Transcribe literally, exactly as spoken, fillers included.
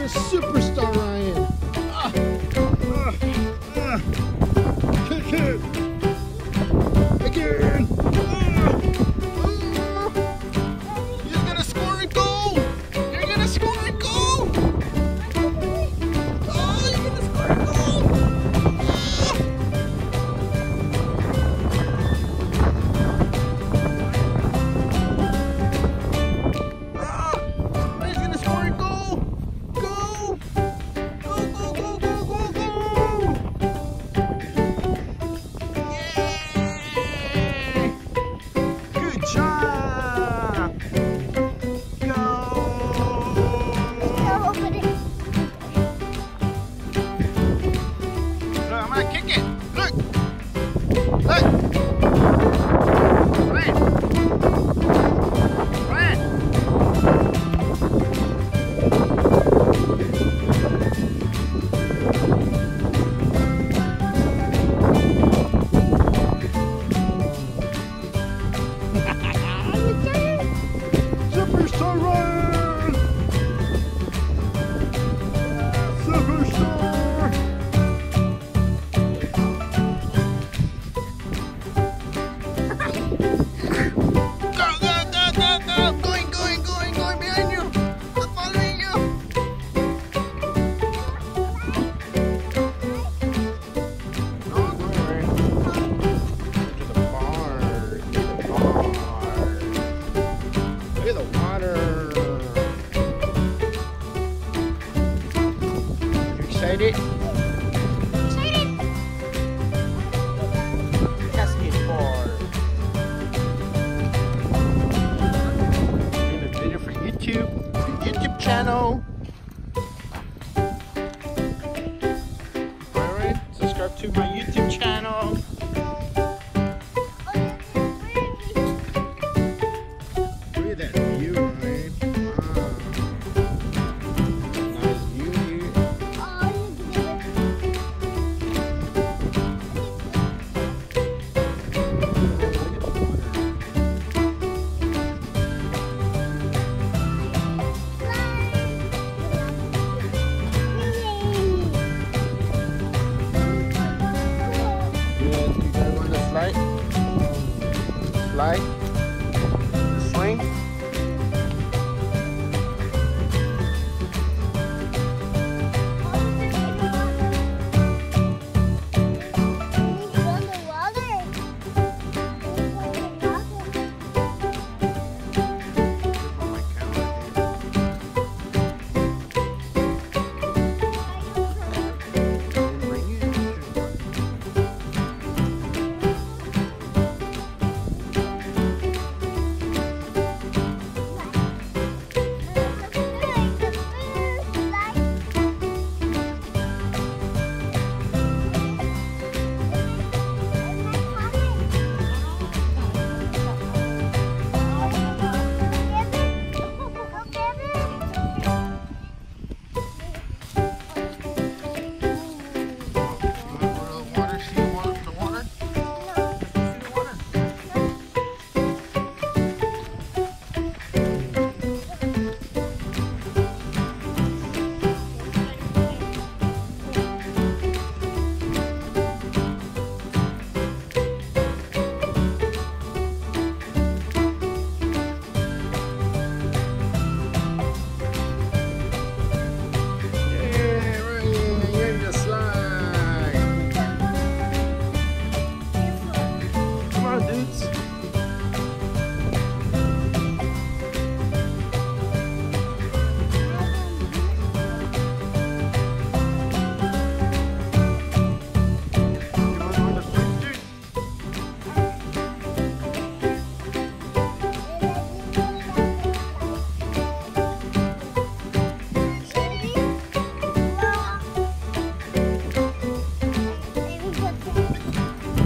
a superstar, Ryan. Ah, ah, ah. Kick it. Again. Ah, ah. You're gonna score a goal. You're gonna score a goal. Oh, you're gonna score a goal. Ah. Ryan's gonna score a goal. Go. Go, go, go, go, go, go. Yay. Good job. Go. Look, I'm gonna kick it. Look. Look. Ryan. Ryan. Superstar Ryan! Superstar! Go, go, go, go, go! Going, going, going, going behind you! I'm following you! No, go away. To the bar. To the bar. Look at the water. You excited? Excited. Basketball. Doing a video for YouTube. For YouTube channel. Alright, subscribe to my YouTube channel. Look at that view, right? Wow. Nice view here. You guys, you guys want to slide? Slide?